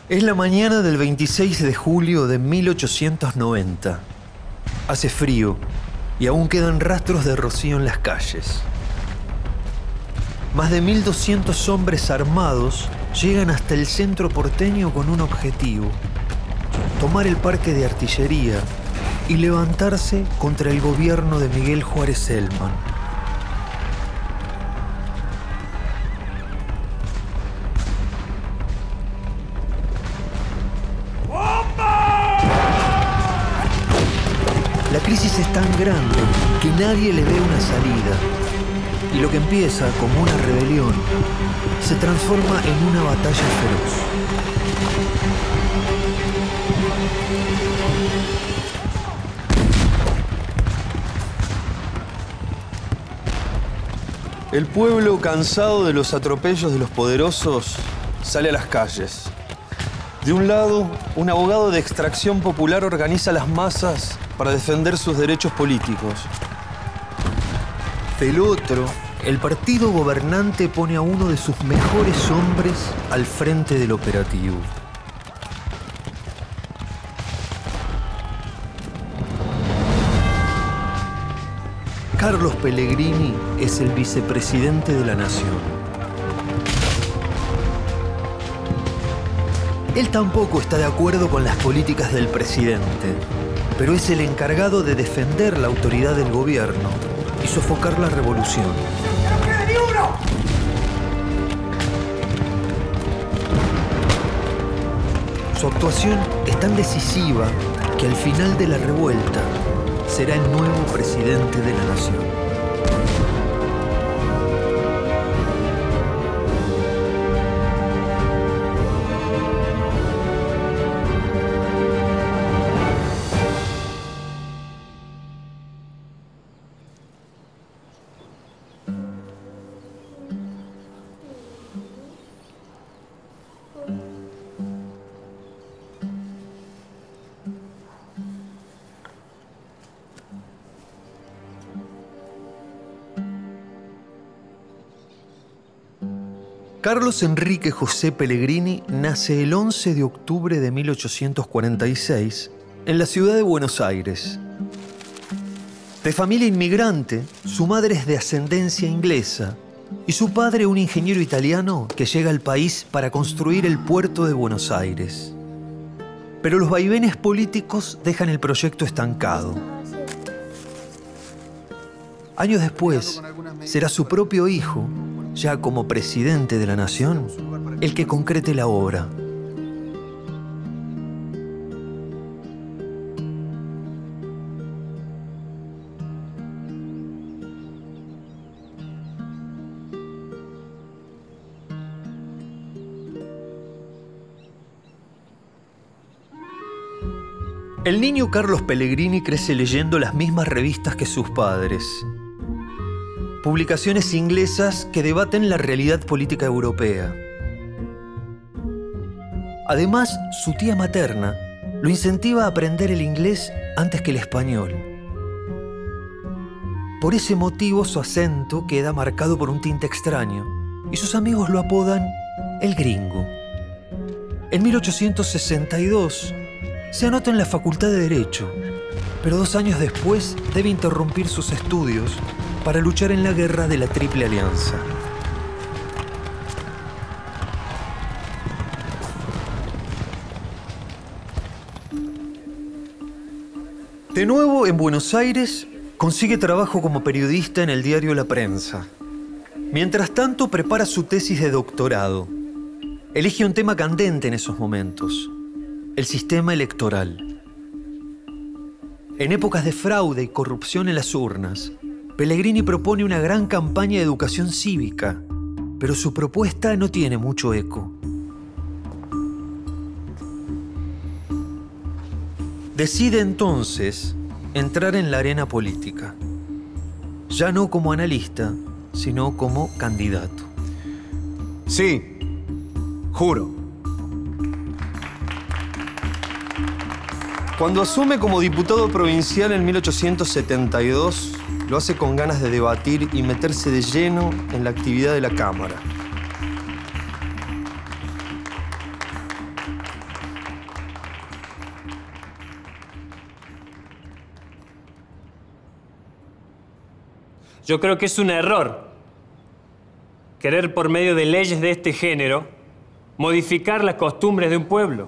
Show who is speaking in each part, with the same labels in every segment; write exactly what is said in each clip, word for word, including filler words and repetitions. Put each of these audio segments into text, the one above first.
Speaker 1: Es la mañana del veintiséis de julio de mil ochocientos noventa. Hace frío y aún quedan rastros de rocío en las calles. Más de mil doscientos hombres armados llegan hasta el centro porteño con un objetivo: tomar el parque de artillería y levantarse contra el gobierno de Miguel Juárez Celman. La crisis es tan grande que nadie le ve una salida, y lo que empieza como una rebelión se transforma en una batalla feroz.
Speaker 2: El pueblo, cansado de los atropellos de los poderosos, sale a las calles. De un lado, un abogado de extracción popular organiza las masas para defender sus derechos políticos.
Speaker 1: Del otro, el partido gobernante pone a uno de sus mejores hombres al frente del operativo. Carlos Pellegrini es el vicepresidente de la nación. Él tampoco está de acuerdo con las políticas del presidente, pero es el encargado de defender la autoridad del gobierno y sofocar la revolución.
Speaker 3: ¡Que no quede ni uno!
Speaker 1: Su actuación es tan decisiva que al final de la revuelta será el nuevo presidente de la nación. Carlos Enrique José Pellegrini nace el once de octubre de mil ochocientos cuarenta y seis en la ciudad de Buenos Aires. De familia inmigrante, su madre es de ascendencia inglesa y su padre un ingeniero italiano que llega al país para construir el puerto de Buenos Aires. Pero los vaivenes políticos dejan el proyecto estancado. Años después, será su propio hijo, ya como presidente de la nación, el que concrete la obra. El niño Carlos Pellegrini crece leyendo las mismas revistas que sus padres. Publicaciones inglesas que debaten la realidad política europea. Además, su tía materna lo incentiva a aprender el inglés antes que el español. Por ese motivo, su acento queda marcado por un tinte extraño y sus amigos lo apodan el gringo. En mil ochocientos sesenta y dos se anota en la Facultad de Derecho, pero dos años después debe interrumpir sus estudios para luchar en la guerra de la Triple Alianza. De nuevo en Buenos Aires, consigue trabajo como periodista en el diario La Prensa. Mientras tanto, prepara su tesis de doctorado. Elige un tema candente en esos momentos: el sistema electoral. En épocas de fraude y corrupción en las urnas, Pellegrini propone una gran campaña de educación cívica, pero su propuesta no tiene mucho eco. Decide entonces entrar en la arena política, ya no como analista, sino como candidato.
Speaker 4: Sí, juro.
Speaker 2: Cuando asume como diputado provincial en mil ochocientos setenta y dos, lo hace con ganas de debatir y meterse de lleno en la actividad de la Cámara.
Speaker 5: Yo creo que es un error querer por medio de leyes de este género modificar las costumbres de un pueblo.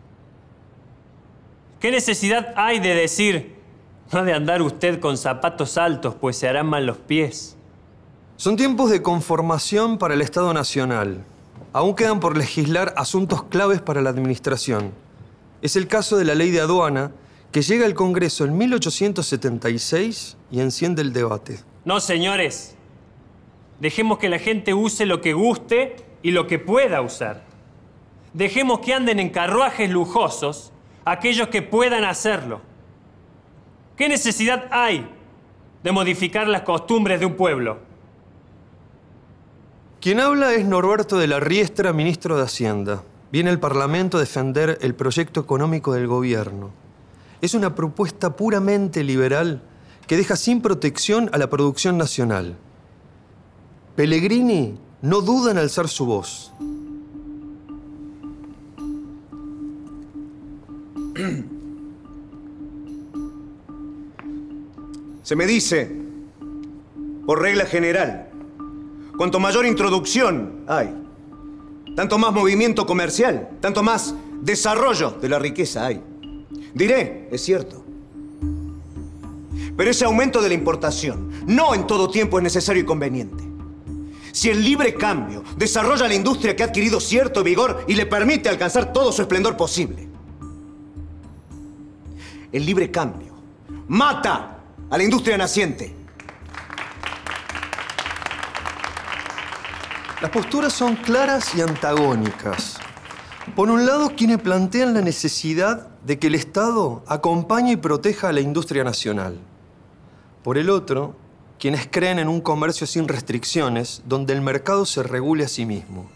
Speaker 5: ¿Qué necesidad hay de decir, no ha de andar usted con zapatos altos, pues se harán mal los pies?
Speaker 2: Son tiempos de conformación para el Estado Nacional. Aún quedan por legislar asuntos claves para la administración. Es el caso de la Ley de Aduana, que llega al Congreso en mil ochocientos setenta y seis y enciende el debate.
Speaker 5: No, señores. Dejemos que la gente use lo que guste y lo que pueda usar. Dejemos que anden en carruajes lujosos aquellos que puedan hacerlo. ¿Qué necesidad hay de modificar las costumbres de un pueblo?
Speaker 2: Quien habla es Norberto de la Riestra, ministro de Hacienda. Viene al Parlamento a defender el proyecto económico del gobierno. Es una propuesta puramente liberal que deja sin protección a la producción nacional. Pellegrini no duda en alzar su voz.
Speaker 4: Se me dice, por regla general, cuanto mayor introducción hay, tanto más movimiento comercial, tanto más desarrollo de la riqueza hay. Diré, es cierto. Pero ese aumento de la importación no en todo tiempo es necesario y conveniente. Si el libre cambio desarrolla la industria que ha adquirido cierto vigor y le permite alcanzar todo su esplendor posible. El libre cambio mata a la industria naciente.
Speaker 2: Las posturas son claras y antagónicas. Por un lado, quienes plantean la necesidad de que el Estado acompañe y proteja a la industria nacional. Por el otro, quienes creen en un comercio sin restricciones, donde el mercado se regule a sí mismo.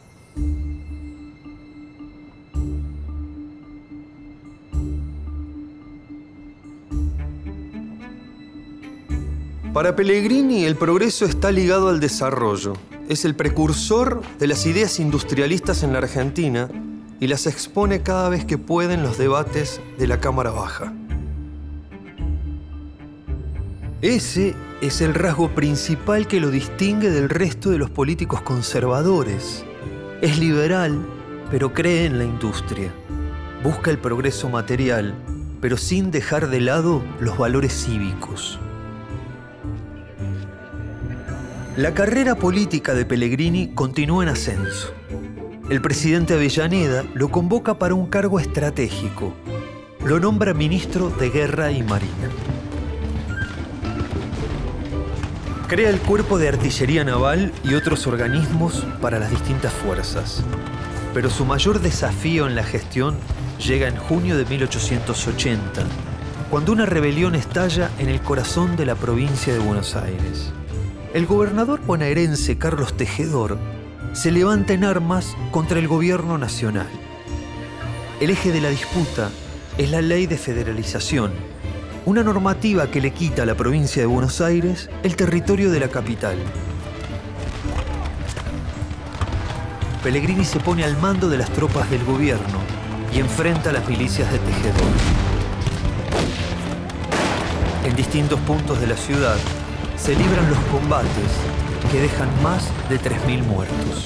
Speaker 2: Para Pellegrini, el progreso está ligado al desarrollo. Es el precursor de las ideas industrialistas en la Argentina y las expone cada vez que puede en los debates de la Cámara Baja. Ese es el rasgo principal que lo distingue del resto de los políticos conservadores. Es liberal, pero cree en la industria. Busca el progreso material, pero sin dejar de lado los valores cívicos. La carrera política de Pellegrini continúa en ascenso. El presidente Avellaneda lo convoca para un cargo estratégico. Lo nombra ministro de Guerra y Marina. Crea el Cuerpo de Artillería Naval y otros organismos para las distintas fuerzas. Pero su mayor desafío en la gestión llega en junio de mil ochocientos ochenta, cuando una rebelión estalla en el corazón de la provincia de Buenos Aires. El gobernador bonaerense Carlos Tejedor se levanta en armas contra el gobierno nacional. El eje de la disputa es la Ley de Federalización, una normativa que le quita a la provincia de Buenos Aires el territorio de la capital. Pellegrini se pone al mando de las tropas del gobierno y enfrenta a las milicias de Tejedor. En distintos puntos de la ciudad se libran los combates que dejan más de tres mil muertos.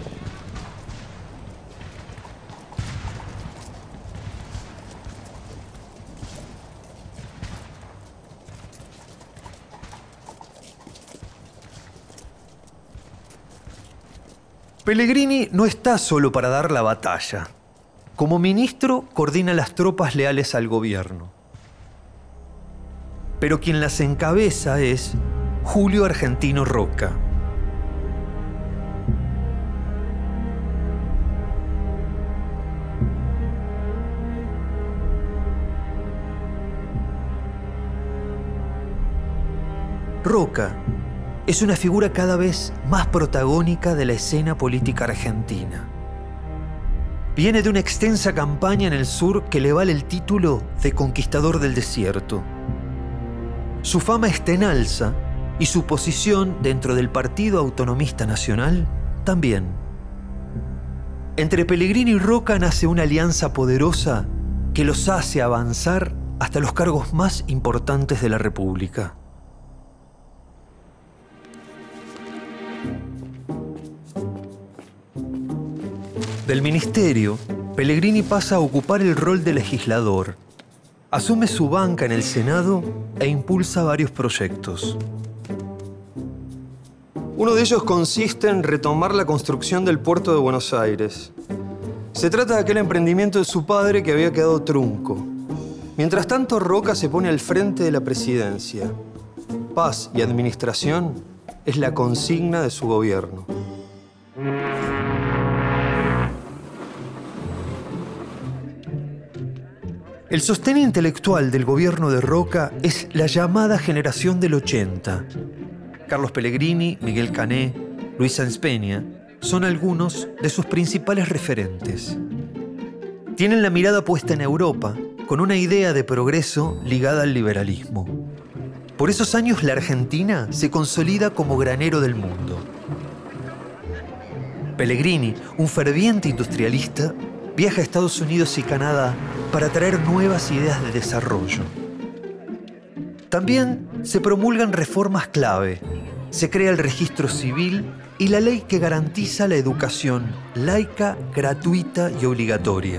Speaker 2: Pellegrini no está solo para dar la batalla. Como ministro, coordina las tropas leales al gobierno. Pero quien las encabeza es Julio Argentino Roca. Roca es una figura cada vez más protagónica de la escena política argentina. Viene de una extensa campaña en el sur que le vale el título de conquistador del desierto. Su fama está en alza y su posición dentro del Partido Autonomista Nacional también. Entre Pellegrini y Roca nace una alianza poderosa que los hace avanzar hasta los cargos más importantes de la República.
Speaker 1: Del ministerio, Pellegrini pasa a ocupar el rol de legislador. Asume su banca en el Senado e impulsa varios proyectos.
Speaker 2: Uno de ellos consiste en retomar la construcción del puerto de Buenos Aires. Se trata de aquel emprendimiento de su padre que había quedado trunco. Mientras tanto, Roca se pone al frente de la presidencia. Paz y administración es la consigna de su gobierno.
Speaker 1: El sostén intelectual del gobierno de Roca es la llamada generación del ochenta. Carlos Pellegrini, Miguel Cané, Luis Sáenz Peña son algunos de sus principales referentes. Tienen la mirada puesta en Europa, con una idea de progreso ligada al liberalismo. Por esos años la Argentina se consolida como granero del mundo. Pellegrini, un ferviente industrialista, viaja a Estados Unidos y Canadá para traer nuevas ideas de desarrollo. También se promulgan reformas clave. Se crea el registro civil y la ley que garantiza la educación laica, gratuita y obligatoria.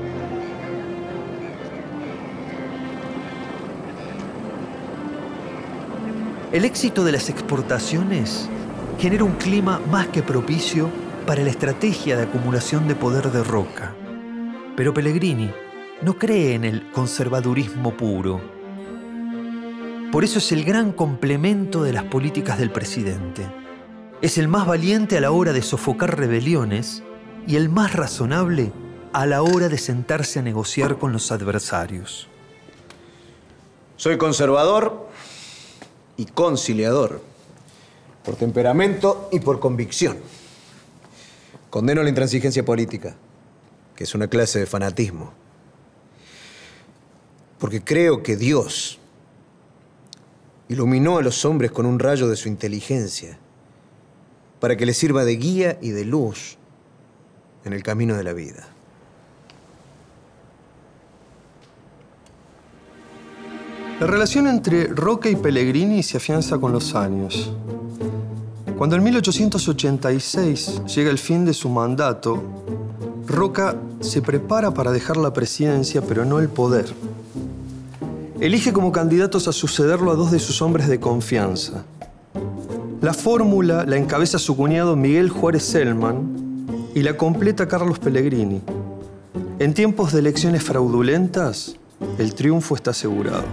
Speaker 1: El éxito de las exportaciones genera un clima más que propicio para la estrategia de acumulación de poder de Roca. Pero Pellegrini no cree en el conservadurismo puro. Por eso es el gran complemento de las políticas del presidente. Es el más valiente a la hora de sofocar rebeliones y el más razonable a la hora de sentarse a negociar con los adversarios.
Speaker 4: Soy conservador y conciliador, por temperamento y por convicción. Condeno la intransigencia política, que es una clase de fanatismo. Porque creo que Dios iluminó a los hombres con un rayo de su inteligencia para que les sirva de guía y de luz en el camino de la vida.
Speaker 2: La relación entre Roca y Pellegrini se afianza con los años. Cuando en mil ochocientos ochenta y seis llega el fin de su mandato, Roca se prepara para dejar la presidencia, pero no el poder. Elige como candidatos a sucederlo a dos de sus hombres de confianza. La fórmula la encabeza su cuñado Miguel Juárez Celman y la completa Carlos Pellegrini. En tiempos de elecciones fraudulentas, el triunfo está asegurado.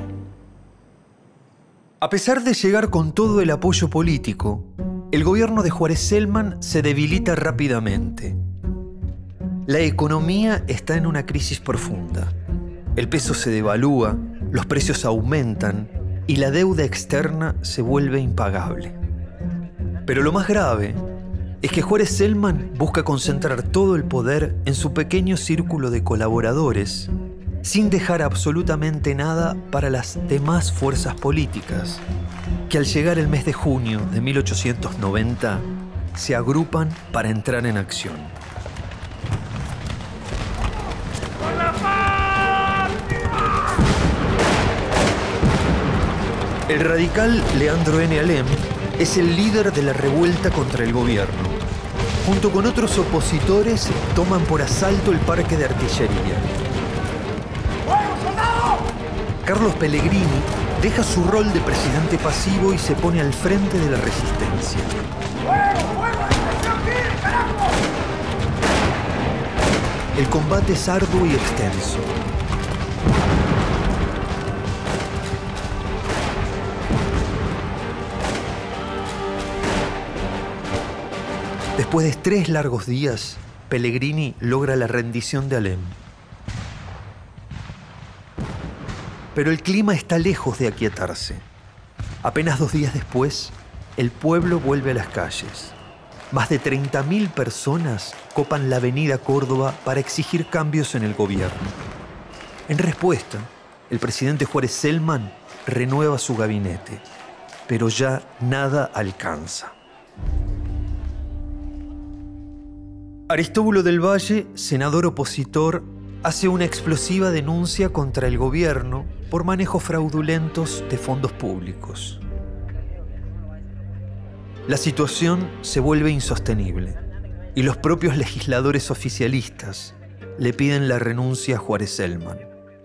Speaker 1: A pesar de llegar con todo el apoyo político, el gobierno de Juárez Celman se debilita rápidamente. La economía está en una crisis profunda. El peso se devalúa, los precios aumentan y la deuda externa se vuelve impagable. Pero lo más grave es que Juárez Celman busca concentrar todo el poder en su pequeño círculo de colaboradores, sin dejar absolutamente nada para las demás fuerzas políticas, que al llegar el mes de junio de mil ochocientos noventa se agrupan para entrar en acción. El radical Leandro N. Alem es el líder de la revuelta contra el gobierno. Junto con otros opositores, toman por asalto el parque de artillería. Carlos Pellegrini deja su rol de presidente pasivo y se pone al frente de la resistencia. El combate es arduo y extenso. Después de tres largos días, Pellegrini logra la rendición de Alem. Pero el clima está lejos de aquietarse. Apenas dos días después, el pueblo vuelve a las calles. Más de treinta mil personas copan la avenida Córdoba para exigir cambios en el gobierno. En respuesta, el presidente Juárez Celman renueva su gabinete, pero ya nada alcanza. Aristóbulo del Valle, senador opositor, hace una explosiva denuncia contra el gobierno por manejos fraudulentos de fondos públicos. La situación se vuelve insostenible y los propios legisladores oficialistas le piden la renuncia a Juárez Celman.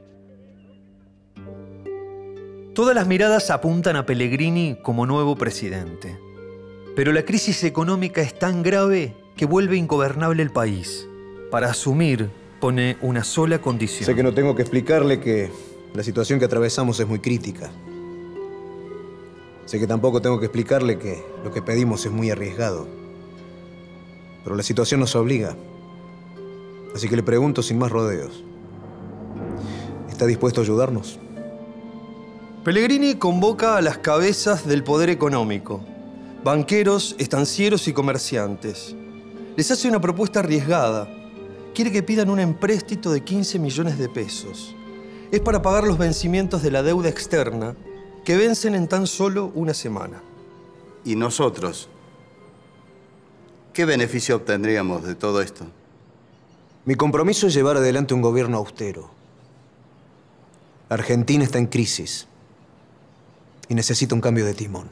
Speaker 1: Todas las miradas apuntan a Pellegrini como nuevo presidente. Pero la crisis económica es tan grave que vuelve ingobernable el país. Para asumir, pone una sola condición.
Speaker 4: Sé que no tengo que explicarle que la situación que atravesamos es muy crítica. Sé que tampoco tengo que explicarle que lo que pedimos es muy arriesgado. Pero la situación nos obliga. Así que le pregunto sin más rodeos. ¿Está dispuesto a ayudarnos?
Speaker 2: Pellegrini convoca a las cabezas del poder económico, banqueros, estancieros y comerciantes. Les hace una propuesta arriesgada. Quiere que pidan un empréstito de quince millones de pesos. Es para pagar los vencimientos de la deuda externa, que vencen en tan solo una semana.
Speaker 6: ¿Y nosotros? ¿Qué beneficio obtendríamos de todo esto?
Speaker 4: Mi compromiso es llevar adelante un gobierno austero. Argentina está en crisis y necesita un cambio de timón.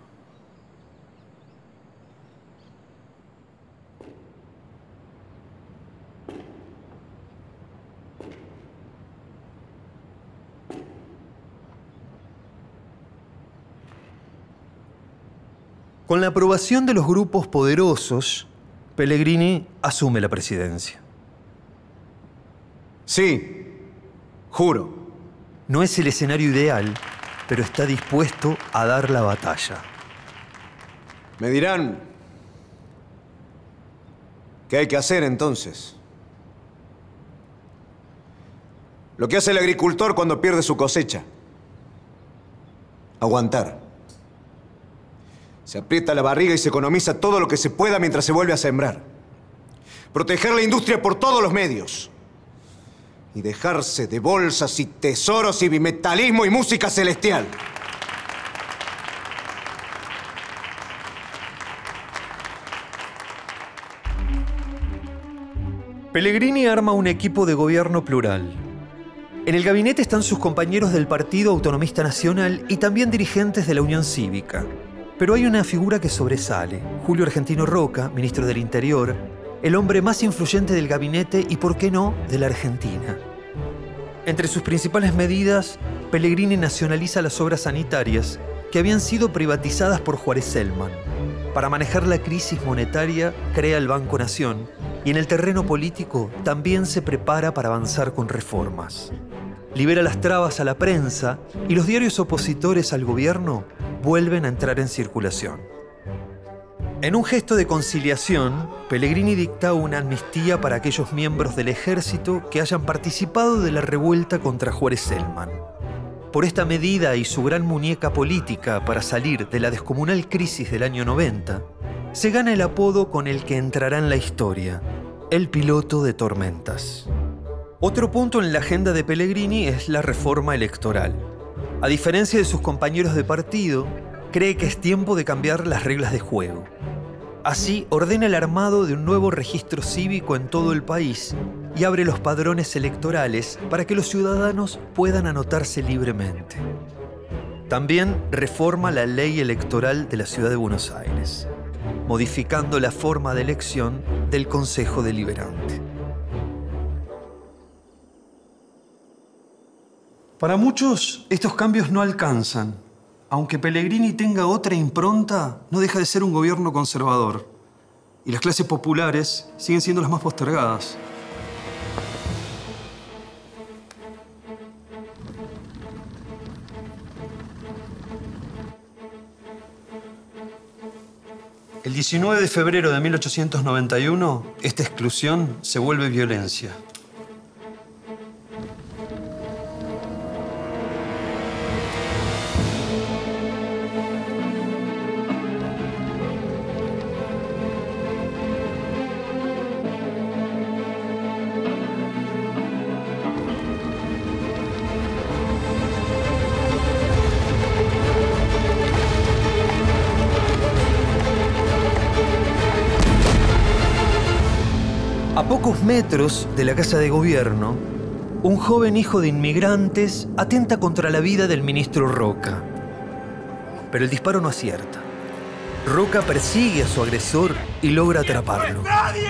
Speaker 1: Con la aprobación de los grupos poderosos, Pellegrini asume la presidencia.
Speaker 4: Sí, juro.
Speaker 1: No es el escenario ideal, pero está dispuesto a dar la batalla.
Speaker 4: Me dirán, ¿qué hay que hacer entonces? Lo que hace el agricultor cuando pierde su cosecha. Aguantar. Se aprieta la barriga y se economiza todo lo que se pueda mientras se vuelve a sembrar. Proteger la industria por todos los medios. Y dejarse de bolsas y tesoros y bimetalismo y música celestial.
Speaker 1: Pellegrini arma un equipo de gobierno plural. En el gabinete están sus compañeros del Partido Autonomista Nacional y también dirigentes de la Unión Cívica. Pero hay una figura que sobresale. Julio Argentino Roca, ministro del Interior, el hombre más influyente del gabinete y, por qué no, de la Argentina. Entre sus principales medidas, Pellegrini nacionaliza las obras sanitarias que habían sido privatizadas por Juárez Celman. Para manejar la crisis monetaria, crea el Banco Nación y en el terreno político también se prepara para avanzar con reformas. Libera las trabas a la prensa y los diarios opositores al gobierno vuelven a entrar en circulación. En un gesto de conciliación, Pellegrini dicta una amnistía para aquellos miembros del ejército que hayan participado de la revuelta contra Juárez Celman. Por esta medida y su gran muñeca política para salir de la descomunal crisis del año noventa, se gana el apodo con el que entrará en la historia, el piloto de tormentas. Otro punto en la agenda de Pellegrini es la reforma electoral. A diferencia de sus compañeros de partido, cree que es tiempo de cambiar las reglas de juego. Así, ordena el armado de un nuevo registro cívico en todo el país y abre los padrones electorales para que los ciudadanos puedan anotarse libremente. También reforma la ley electoral de la Ciudad de Buenos Aires, modificando la forma de elección del Consejo Deliberante.
Speaker 2: Para muchos, estos cambios no alcanzan. Aunque Pellegrini tenga otra impronta, no deja de ser un gobierno conservador. Y las clases populares siguen siendo las más postergadas. El diecinueve de febrero de mil ochocientos noventa y uno, esta exclusión se vuelve violencia.
Speaker 1: A pocos metros de la Casa de Gobierno, un joven hijo de inmigrantes atenta contra la vida del ministro Roca. Pero el disparo no acierta. Roca persigue a su agresor y logra atraparlo.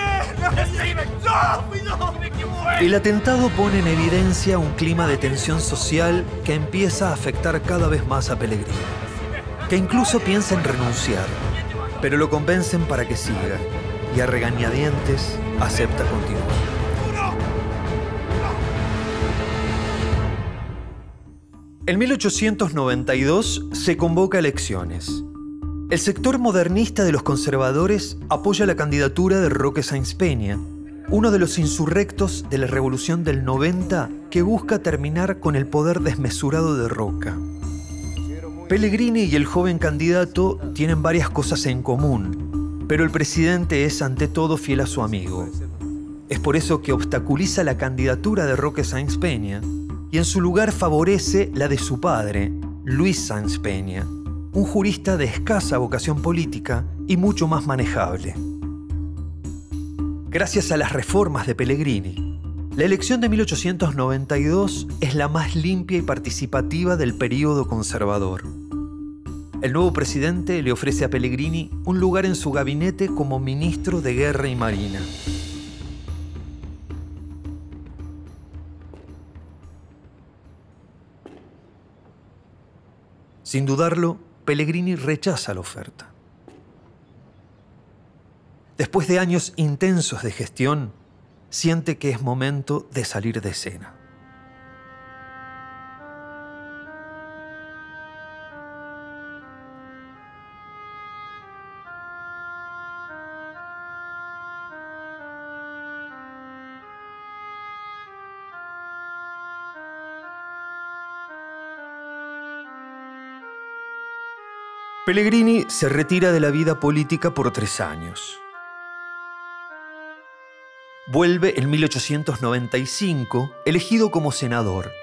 Speaker 1: El atentado pone en evidencia un clima de tensión social que empieza a afectar cada vez más a Pellegrini, que incluso piensa en renunciar, pero lo convencen para que siga y a regañadientes acepta continuar. En mil ochocientos noventa y dos se convoca elecciones. El sector modernista de los conservadores apoya la candidatura de Roque Sáenz Peña, uno de los insurrectos de la Revolución del noventa que busca terminar con el poder desmesurado de Roca. Pellegrini y el joven candidato tienen varias cosas en común, pero el presidente es ante todo fiel a su amigo. Es por eso que obstaculiza la candidatura de Roque Sáenz Peña y en su lugar favorece la de su padre, Luis Sáenz Peña, un jurista de escasa vocación política y mucho más manejable. Gracias a las reformas de Pellegrini, la elección de mil ochocientos noventa y dos es la más limpia y participativa del período conservador. El nuevo presidente le ofrece a Pellegrini un lugar en su gabinete como ministro de Guerra y Marina. Sin dudarlo, Pellegrini rechaza la oferta. Después de años intensos de gestión, siente que es momento de salir de escena. Pellegrini se retira de la vida política por tres años. Vuelve en mil ochocientos noventa y cinco, elegido como senador.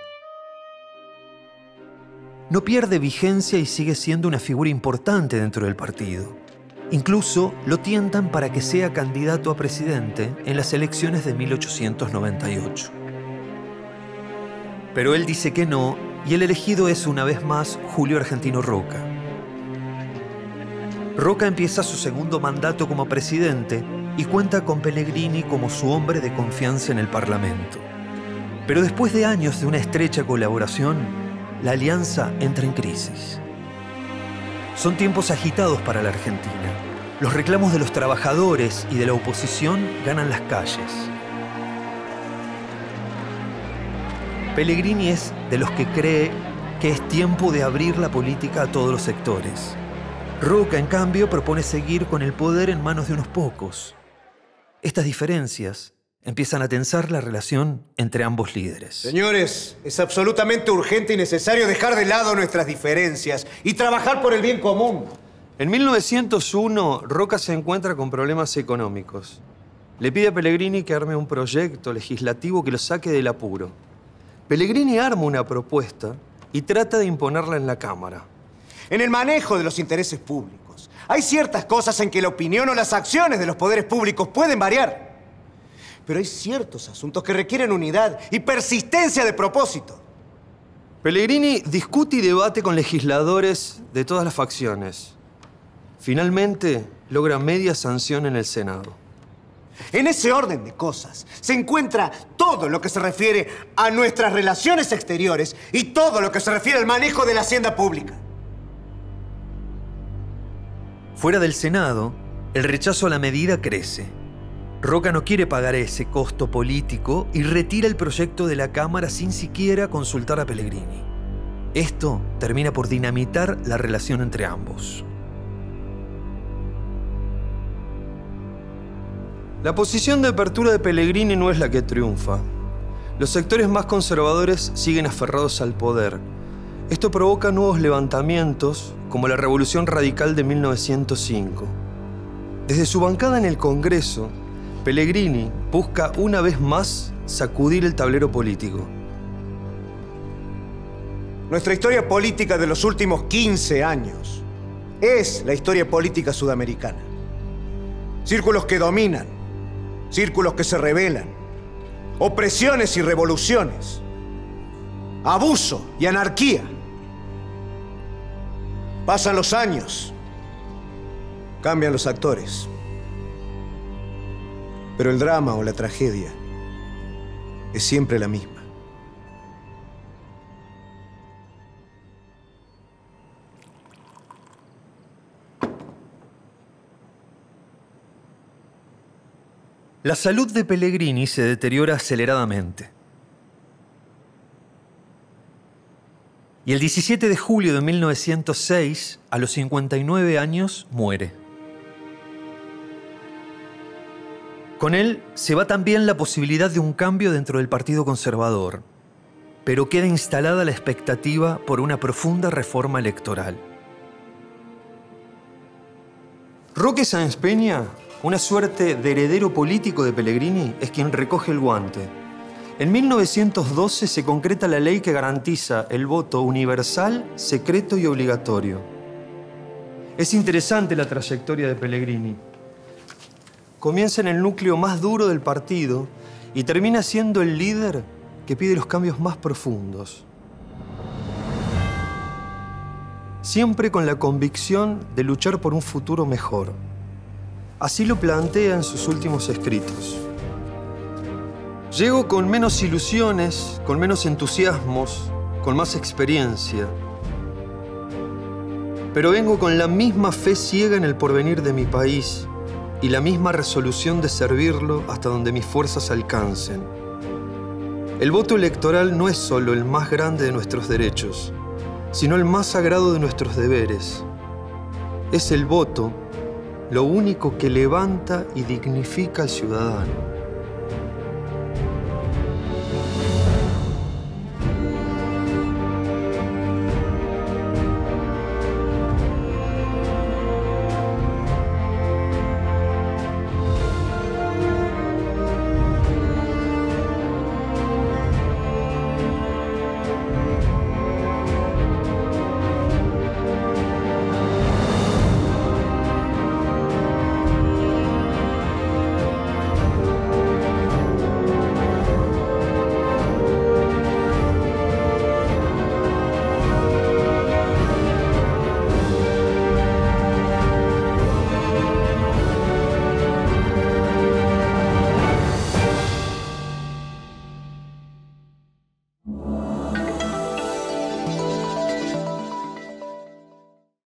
Speaker 1: No pierde vigencia y sigue siendo una figura importante dentro del partido. Incluso lo tientan para que sea candidato a presidente en las elecciones de mil ochocientos noventa y ocho. Pero él dice que no, y el elegido es una vez más Julio Argentino Roca. Roca empieza su segundo mandato como presidente y cuenta con Pellegrini como su hombre de confianza en el Parlamento. Pero después de años de una estrecha colaboración, la alianza entra en crisis. Son tiempos agitados para la Argentina. Los reclamos de los trabajadores y de la oposición ganan las calles. Pellegrini es de los que cree que es tiempo de abrir la política a todos los sectores. Roca, en cambio, propone seguir con el poder en manos de unos pocos. Estas diferencias empiezan a tensar la relación entre ambos líderes.
Speaker 4: Señores, es absolutamente urgente y necesario dejar de lado nuestras diferencias y trabajar por el bien común.
Speaker 2: En mil novecientos uno, Roca se encuentra con problemas económicos. Le pide a Pellegrini que arme un proyecto legislativo que lo saque del apuro. Pellegrini arma una propuesta y trata de imponerla en la Cámara.
Speaker 4: En el manejo de los intereses públicos, hay ciertas cosas en que la opinión o las acciones de los poderes públicos pueden variar. Pero hay ciertos asuntos que requieren unidad y persistencia de propósito.
Speaker 2: Pellegrini discute y debate con legisladores de todas las facciones. Finalmente, logra media sanción en el Senado.
Speaker 4: En ese orden de cosas se encuentra todo lo que se refiere a nuestras relaciones exteriores y todo lo que se refiere al manejo de la hacienda pública.
Speaker 1: Fuera del Senado, el rechazo a la medida crece. Roca no quiere pagar ese costo político y retira el proyecto de la Cámara sin siquiera consultar a Pellegrini. Esto termina por dinamitar la relación entre ambos.
Speaker 2: La posición de apertura de Pellegrini no es la que triunfa. Los sectores más conservadores siguen aferrados al poder. Esto provoca nuevos levantamientos, como la Revolución Radical de mil novecientos cinco. Desde su bancada en el Congreso, Pellegrini busca una vez más sacudir el tablero político.
Speaker 4: Nuestra historia política de los últimos quince años es la historia política sudamericana. Círculos que dominan, círculos que se rebelan, opresiones y revoluciones, abuso y anarquía. Pasan los años Cambian los actores. Pero el drama o la tragedia es siempre la misma.
Speaker 1: La salud de Pellegrini se deteriora aceleradamente. Y el diecisiete de julio de mil novecientos seis, a los cincuenta y nueve años, muere. Con él se va también la posibilidad de un cambio dentro del Partido Conservador, pero queda instalada la expectativa por una profunda reforma electoral. Roque Sáenz Peña, una suerte de heredero político de Pellegrini, es quien recoge el guante. En mil novecientos doce se concreta la ley que garantiza el voto universal, secreto y obligatorio. Es interesante la trayectoria de Pellegrini. Comienza en el núcleo más duro del partido y termina siendo el líder que pide los cambios más profundos. Siempre con la convicción de luchar por un futuro mejor. Así lo plantea en sus últimos escritos. Llego con menos ilusiones, con menos entusiasmos, con más experiencia. Pero vengo con la misma fe ciega en el porvenir de mi país y la misma resolución de servirlo hasta donde mis fuerzas alcancen. El voto electoral no es solo el más grande de nuestros derechos, sino el más sagrado de nuestros deberes. Es el voto lo único que levanta y dignifica al ciudadano.